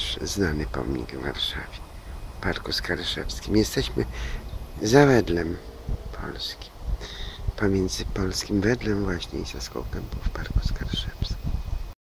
też znany pomnik w Warszawie, w Parku Skarszewskim. Jesteśmy za Wedlem Polskim, pomiędzy polskim Wedlem właśnie i Soską Kępą w Parku Skarszewskim.